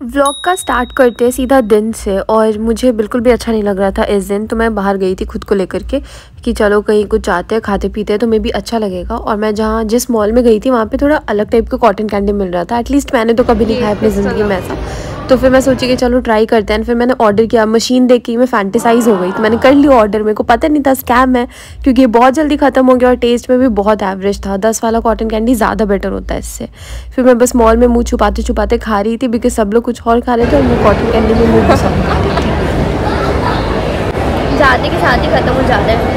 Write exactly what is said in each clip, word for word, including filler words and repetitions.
Vlog का start करते हैं सीधा दिन से, और मुझे बिल्कुल भी अच्छा नहीं लग रहा था इस दिन। तो मैं बाहर गई थी खुद को लेकर के कि चलो कहीं कुछ जाते हैं, खाते पीते हैं तो मैं भी अच्छा लगेगा। और मैं जहाँ जिस मॉल में गई थी वहाँ पे थोड़ा अलग टाइप का कॉटन कैंडी मिल रहा था। एटलीस्ट मैंने तो कभी नहीं खाया अपनी ज़िंदगी में ऐसा। तो फिर मैं सोची कि चलो ट्राई करते हैं। फिर मैंने ऑर्डर किया, मशीन देख के मैं फैंटेसाइज हो गई। तो मैंने कर लिया ऑर्डर। मेरे को पता नहीं था स्कैम है, क्योंकि ये बहुत जल्दी ख़त्म हो गया और टेस्ट में भी बहुत एवरेज था। दस वाला कॉटन कैंडी ज़्यादा बेटर होता है इससे। फिर मैं बस मॉल में मुँह छुपाते छुपाते खा रही थी, बिकॉज सब लोग कुछ और खा रहे थे और मैं कॉटन कैंडी में मुँह घुसा खा रही थी। जाते के साथ ही ख़त्म हो जाता है।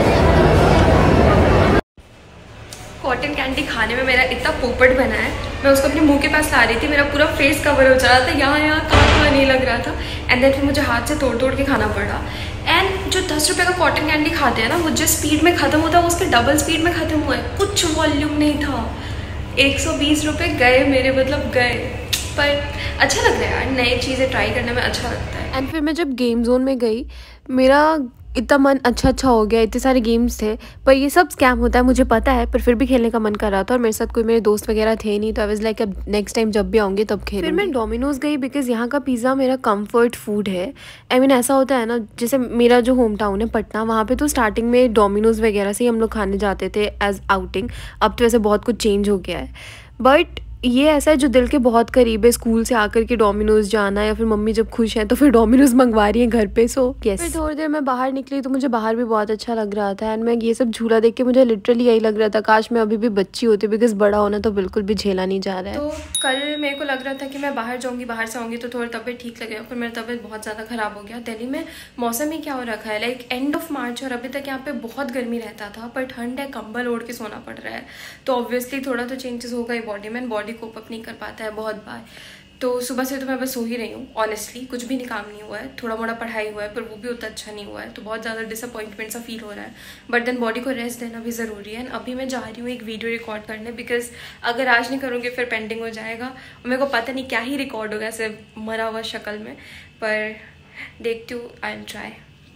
कॉटन कैंडी खाने में मेरा इतना पोपट बना है, मैं उसको अपने मुंह के पास ला रही थी, मेरा पूरा फेस कवर हो जा रहा था, यहाँ यहाँ कहाँ कहाँ नहीं लग रहा था। एंड देन फिर मुझे हाथ से तोड़ तोड़ के खाना पड़ा। एंड जो दस रुपये का कॉटन कैंडी खाते हैं ना, वो जिस स्पीड में ख़त्म होता है उसके डबल स्पीड में ख़त्म हुआ है। कुछ वॉल्यूम नहीं था। एक सौ बीस रुपये गए मेरे, मतलब गए। पर अच्छा लग रहा है यार, नई चीज़ें ट्राई करने में अच्छा लगता है। एंड फिर मैं जब गेम जोन में गई, मेरा इतना मन अच्छा अच्छा हो गया। इतने सारे गेम्स थे, पर ये सब स्कैम होता है मुझे पता है, पर फिर भी खेलने का मन कर रहा था। और मेरे साथ कोई मेरे दोस्त वगैरह थे नहीं, तो आई वाज लाइक अब नेक्स्ट टाइम जब भी आऊँगी तब खेलूंगी। फिर मैं डोमिनोज गई, बिकॉज यहाँ का पिज़्ज़ा मेरा कंफर्ट फूड है। आई मीन ऐसा होता है ना, जैसे मेरा जो होम टाउन है पटना, वहाँ पे तो स्टार्टिंग में डोमिनोज वगैरह से ही हम लोग खाने जाते थे एज आउटिंग। अब तो वैसे बहुत कुछ चेंज हो गया है, बट ये ऐसा है जो दिल के बहुत करीब है। स्कूल से आकर के डोमिनोज जाना, या फिर मम्मी जब खुश है तो फिर डोमिनोज मंगवा रही है घर पे। So yes. फिर थोड़ी देर मैं बाहर निकली तो मुझे बाहर भी बहुत अच्छा लग रहा था। एंड मैं ये सब झूला देख के मुझे लिटरली यही लग रहा था, काश मैं अभी भी बच्ची होती, बिकॉज बड़ा होना तो बिल्कुल भी झेला नहीं जा रहा है। तो कल मेरे को लग रहा था कि मैं बाहर जाऊँगी, बाहर से आऊँगी तो थोड़ी तबीयत ठीक लगेगा, पर मेरी तबीयत बहुत ज़्यादा ख़राब हो गया। दिल्ली में मौसम ही क्या हो रखा है, लाइक एंड ऑफ मार्च और अभी तक यहाँ पे बहुत गर्मी रहता था, पर ठंड है, कंबल ओढ़ के सोना पड़ रहा है। तो ऑब्वियसली थोड़ा तो चेंजेस होगा ही बॉडी में, बॉडी कोप अप नहीं कर पाता है बहुत बार। तो सुबह से तो मैं बस सो ही रही हूँ ऑनेस्टली, कुछ भी नहीं काम नहीं हुआ है। थोड़ा मोड़ा पढ़ाई हुआ है, पर वो भी उतना अच्छा नहीं हुआ है, तो बहुत ज़्यादा डिसअपॉइंटमेंट सा फील हो रहा है। बट देन बॉडी को रेस्ट देना भी ज़रूरी है। अभी मैं जा रही हूँ एक वीडियो रिकॉर्ड करने, बिकॉज अगर आज नहीं करूँगी फिर पेंडिंग हो जाएगा और मेरे को पता नहीं क्या ही रिकॉर्ड होगा ऐसे मरा हुआ शक्ल में, पर देखती हूँ, आई एम ट्राई।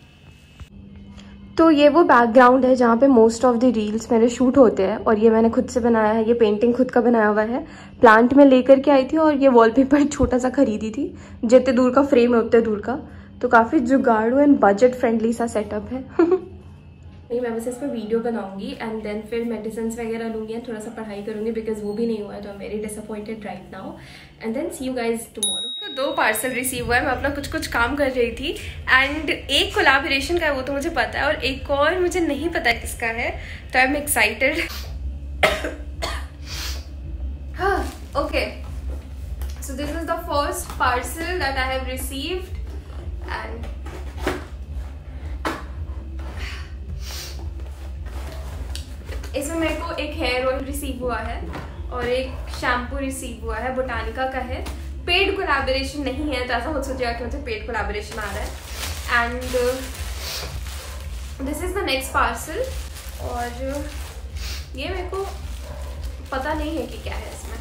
तो ये वो बैकग्राउंड है जहाँ पे मोस्ट ऑफ द रील्स मेरे शूट होते हैं, और ये मैंने खुद से बनाया है। ये पेंटिंग खुद का बनाया हुआ है, प्लांट में लेकर के आई थी, और ये वॉलपेपर छोटा सा खरीदी थी, जितने दूर का फ्रेम है उतने दूर का। तो काफ़ी जुगाड़ू एंड बजट फ्रेंडली सा सेटअप है। नहीं, मैं बस इस पर वीडियो बनाऊंगी एंड देन फिर मेडिसिन वगैरह लूँगी एंड थोड़ा सा पढ़ाई करूँगी, बिकॉज वो भी नहीं हुआ है, तो I am very disappointed right now. And then see you guys tomorrow. दो पार्सल रिसीव हुआ है, मैं अपना कुछ कुछ काम कर रही थी, एंड एक कोलैबोरेशन का है वो तो मुझे पता है, और एक और मुझे नहीं पता किसका है, तो आई एम एक्साइटेड। हाँ, okay, so this is the first parcel that I have received. And इसमें मेरे को एक हेयर ऑयल रिसीव हुआ है और एक शैम्पू रिसीव हुआ है, बोटानिका का है। पेड कोलैबोरेशन नहीं है, तो ऐसा मत सोचिएगा कि मुझे पेड कोलैबोरेशन आ रहा है। And this is the next parcel, और ये मेरे को पता नहीं है कि क्या है इसमें।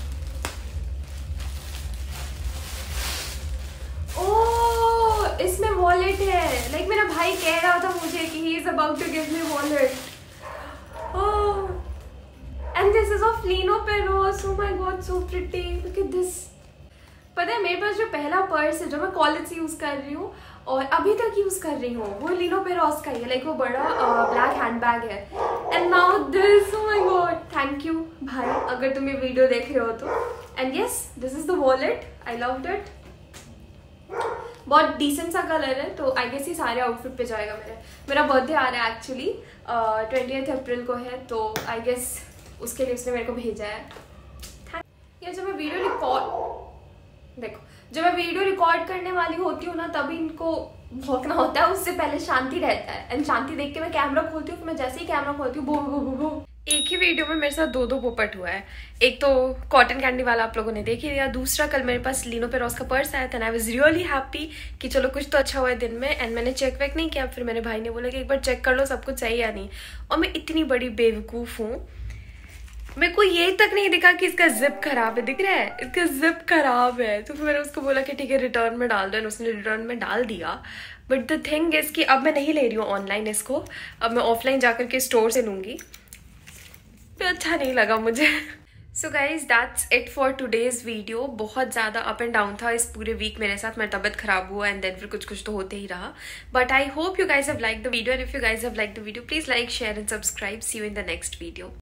ओह, इसमें वॉलेट है। लाइक like, मेरा भाई कह रहा था मुझे कि he is about to give me wallet. Oh, and this is of Lino Peros. Oh my God, so pretty. Look at this. पता है मेरे पास जो पहला पर्स है जो मैं कॉलेज से यूज़ कर रही हूँ और अभी तक यूज़ कर रही हूँ, वो लिनो पेरोस का ही है। लाइक वो बड़ा ब्लैक हैंड बैग है। And now this, oh my God, thank you भाई, अगर तुम ये वीडियो देख रहे हो तो। And yes, this is the wallet, I loved it. बहुत डिसेंट सा कलर है, तो आई गेस ये सारे आउटफिट पे जाएगा। मेरे मेरा बर्थडे आ रहा है एक्चुअली, ट्वेंटिएथ अप्रैल को है, तो आई गेस उसके लिए उसने मेरे को भेजा है। ये जब मैं वीडियो रिकॉर्ड देखो जब मैं वीडियो रिकॉर्ड करने वाली होती हूँ ना, तभी इनको भौंकना होता है, उससे पहले शांति रहता है। एंड शांति देख के मैं कैमरा खोलती हूँ, फिर मैं जैसे ही कैमरा खोलती हूँ, बो बो बो बो। एक ही वीडियो में मेरे साथ दो दो पोपट हुआ है। एक तो कॉटन कैंडी वाला आप लोगों ने देख ही लिया, दूसरा कल मेरे पास लिनो पेरोस का पर्स आया था, and I was really happy कि चलो कुछ तो अच्छा हुआ है दिन में। एंड मैंने चेक वेक नहीं किया, फिर मेरे भाई ने बोला कि एक बार चेक कर लो सब कुछ सही या नहीं। और मैं इतनी बड़ी बेवकूफ़ हूँ, मेरे को ये तक नहीं दिखा कि इसका जिप खराब है। दिख रहा है इसका जिप खराब है, तो फिर मैंने उसको बोला कि ठीक है रिटर्न में डाल दो, एंड उसने रिटर्न में डाल दिया। बट द थिंग इज कि अब मैं नहीं ले रही हूँ ऑनलाइन इसको, अब मैं ऑफलाइन जाकर के स्टोर से लूँगी। तो अच्छा नहीं लगा मुझे। So guys that's it for today's video. बहुत ज़्यादा अप एंड डाउन था इस पूरे वीक मेरे साथ। मेरी तबियत खराब हुआ एंड देन फिर कुछ कुछ तो होते ही रहा। But I hope you guys have like the video and if you guys have like the video please like share and subscribe. See you in the next video.